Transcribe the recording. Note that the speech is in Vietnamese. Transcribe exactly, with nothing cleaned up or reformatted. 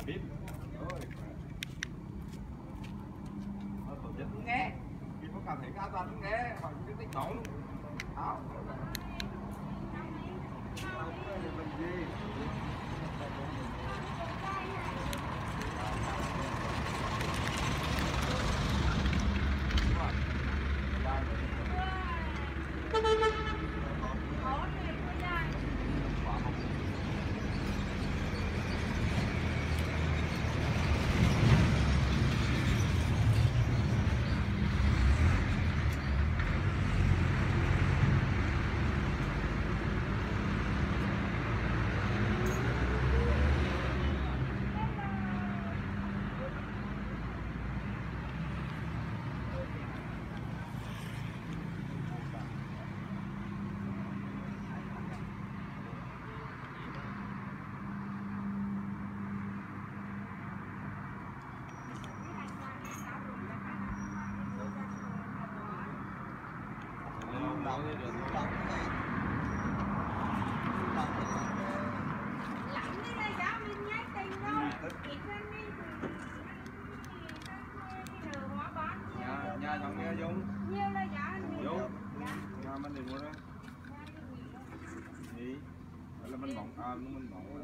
biết nó tổ chức nghe khi có cảm thấy cao toàn nó nghe hoặc những cái nóng áo mình gì Lắm đi là giá mình nhái tiền đâu. Ít hơn đi thì rồi hóa bán nhà nhà thằng nghe Dung nhiều là giá Dung nhà mình đi mua đó gì là mình bỏng à mình bỏng